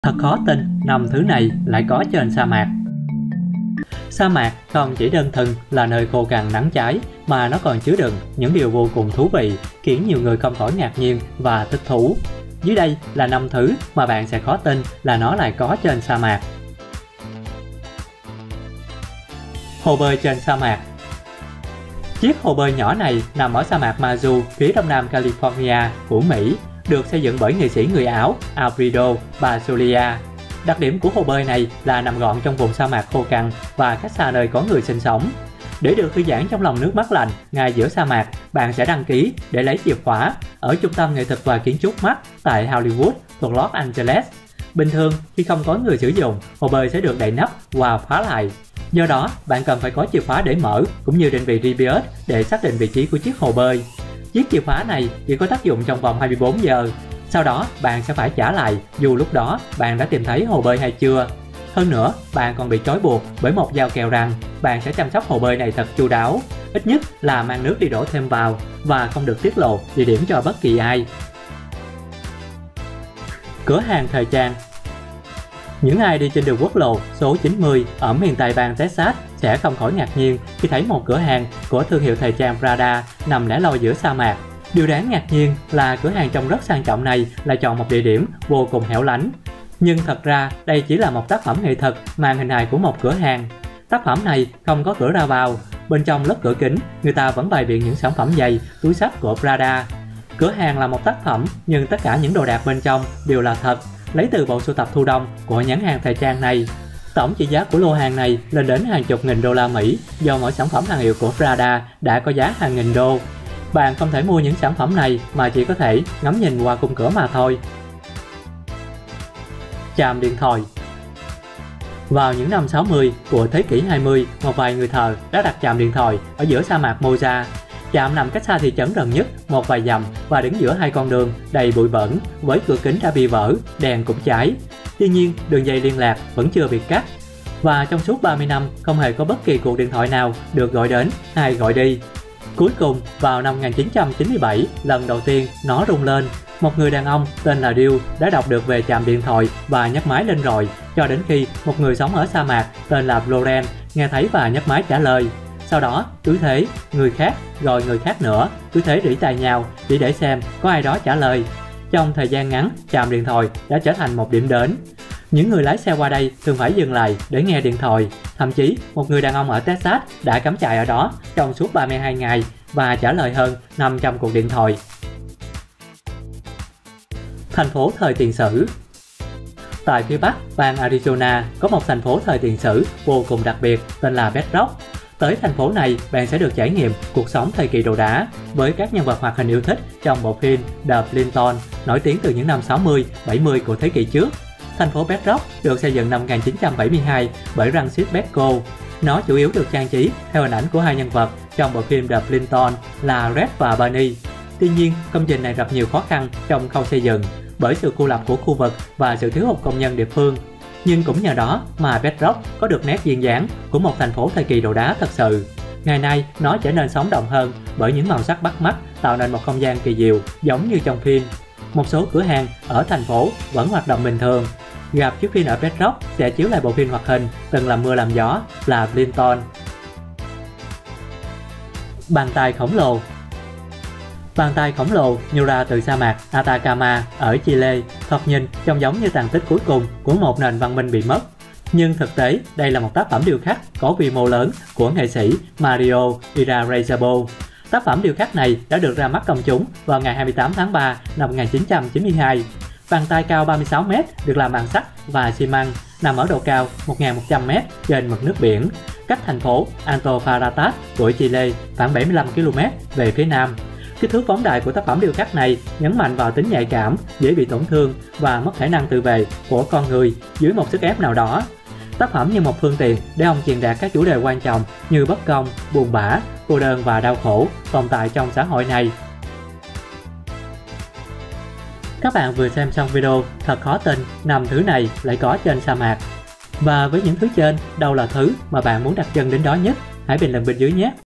Thật khó tin, 5 thứ này lại có trên sa mạc. Sa mạc không chỉ đơn thuần là nơi khô cằn nắng cháy, mà nó còn chứa đựng những điều vô cùng thú vị, khiến nhiều người không khỏi ngạc nhiên và thích thú. Dưới đây là 5 thứ mà bạn sẽ khó tin là nó lại có trên sa mạc. Hồ bơi trên sa mạc. Chiếc hồ bơi nhỏ này nằm ở sa mạc Mazu, phía đông nam California của Mỹ, được xây dựng bởi nghệ sĩ người Áo Alfredo Basulia. Đặc điểm của hồ bơi này là nằm gọn trong vùng sa mạc khô cằn và cách xa nơi có người sinh sống. Để được thư giãn trong lòng nước mát lạnh ngay giữa sa mạc, bạn sẽ đăng ký để lấy chìa khóa ở Trung tâm Nghệ thuật và Kiến trúc MAC tại Hollywood thuộc Los Angeles. Bình thường, khi không có người sử dụng, hồ bơi sẽ được đậy nắp và khóa lại. Do đó, bạn cần phải có chìa khóa để mở cũng như định vị GPS để xác định vị trí của chiếc hồ bơi. Chiếc chìa khóa này chỉ có tác dụng trong vòng 24 giờ. Sau đó, bạn sẽ phải trả lại dù lúc đó bạn đã tìm thấy hồ bơi hay chưa. Hơn nữa, bạn còn bị trói buộc bởi một dao kèo rằng bạn sẽ chăm sóc hồ bơi này thật chu đáo. Ít nhất là mang nước đi đổ thêm vào và không được tiết lộ địa điểm cho bất kỳ ai. Cửa hàng thời trang. Những ai đi trên đường quốc lộ số 90 ở miền Tây bang Texas sẽ không khỏi ngạc nhiên khi thấy một cửa hàng của thương hiệu thời trang Prada nằm lẻ loi giữa sa mạc. Điều đáng ngạc nhiên là cửa hàng trông rất sang trọng này lại chọn một địa điểm vô cùng hẻo lánh. Nhưng thật ra đây chỉ là một tác phẩm nghệ thuật mang hình hài của một cửa hàng. Tác phẩm này không có cửa ra vào. Bên trong lớp cửa kính, người ta vẫn bày biện những sản phẩm giày, túi xách của Prada. Cửa hàng là một tác phẩm, nhưng tất cả những đồ đạc bên trong đều là thật, lấy từ bộ sưu tập thu đông của nhãn hàng thời trang này. Tổng trị giá của lô hàng này lên đến hàng chục nghìn đô la Mỹ, do mỗi sản phẩm hàng hiệu của Prada đã có giá hàng nghìn đô. Bạn không thể mua những sản phẩm này mà chỉ có thể ngắm nhìn qua khung cửa mà thôi. Trạm điện thoại. Vào những năm 60 của thế kỷ 20, một vài người thợ đã đặt trạm điện thoại ở giữa sa mạc Moja. Trạm nằm cách xa thị trấn gần nhất một vài dặm và đứng giữa hai con đường đầy bụi bẩn, với cửa kính đã bị vỡ, đèn cũng cháy. Tuy nhiên, đường dây liên lạc vẫn chưa bị cắt. Và trong suốt 30 năm, không hề có bất kỳ cuộc điện thoại nào được gọi đến hay gọi đi. Cuối cùng, vào năm 1997, lần đầu tiên nó rung lên. Một người đàn ông tên là Dill đã đọc được về trạm điện thoại và nhấc máy lên rồi, cho đến khi một người sống ở sa mạc tên là Florence nghe thấy và nhấc máy trả lời. Sau đó, cứ thế, người khác rồi người khác nữa, cứ thế rỉ tai nhau chỉ để xem có ai đó trả lời. Trong thời gian ngắn, trạm điện thoại đã trở thành một điểm đến. Những người lái xe qua đây thường phải dừng lại để nghe điện thoại. Thậm chí, một người đàn ông ở Texas đã cắm trại ở đó trong suốt 32 ngày và trả lời hơn 500 cuộc điện thoại. Thành phố thời tiền sử. Tại phía Bắc, bang Arizona có một thành phố thời tiền sử vô cùng đặc biệt tên là Bedrock. Tới thành phố này, bạn sẽ được trải nghiệm cuộc sống thời kỳ đồ đá với các nhân vật hoạt hình yêu thích trong bộ phim The Flintstones, nổi tiếng từ những năm 60-70 của thế kỷ trước. Thành phố Bedrock được xây dựng năm 1972 bởi Francis Bacon. Nó chủ yếu được trang trí theo hình ảnh của hai nhân vật trong bộ phim The Flintstones là Red và Barney. Tuy nhiên, công trình này gặp nhiều khó khăn trong khâu xây dựng bởi sự cô lập của khu vực và sự thiếu hụt công nhân địa phương. Nhưng cũng nhờ đó mà Bedrock có được nét duyên dáng của một thành phố thời kỳ đồ đá thật sự. Ngày nay, nó trở nên sống động hơn bởi những màu sắc bắt mắt, tạo nên một không gian kỳ diệu giống như trong phim. Một số cửa hàng ở thành phố vẫn hoạt động bình thường. Rạp chiếu phim ở Bedrock sẽ chiếu lại bộ phim hoạt hình từng làm mưa làm gió là Flintstones. Bàn tay khổng lồ. Bàn tay khổng lồ nhô ra từ sa mạc Atacama ở Chile, thoạt nhìn trông giống như tàn tích cuối cùng của một nền văn minh bị mất. Nhưng thực tế, đây là một tác phẩm điêu khắc có quy mô lớn của nghệ sĩ Mario Irarrázaval. Tác phẩm điêu khắc này đã được ra mắt công chúng vào ngày 28 tháng 3 năm 1992. Bàn tay cao 36m được làm bằng sắt và xi măng, nằm ở độ cao 1.100m trên mực nước biển, cách thành phố Antofagasta của Chile khoảng 75 km về phía nam. Kích thước phóng đại của tác phẩm điêu khắc này nhấn mạnh vào tính nhạy cảm, dễ bị tổn thương và mất khả năng tự vệ của con người dưới một sức ép nào đó. Tác phẩm như một phương tiện để ông truyền đạt các chủ đề quan trọng như bất công, buồn bã, cô đơn và đau khổ tồn tại trong xã hội này. Các bạn vừa xem xong video thật khó tin 5 thứ này lại có trên sa mạc. Và với những thứ trên, đâu là thứ mà bạn muốn đặt chân đến đó nhất? Hãy bình luận bên dưới nhé!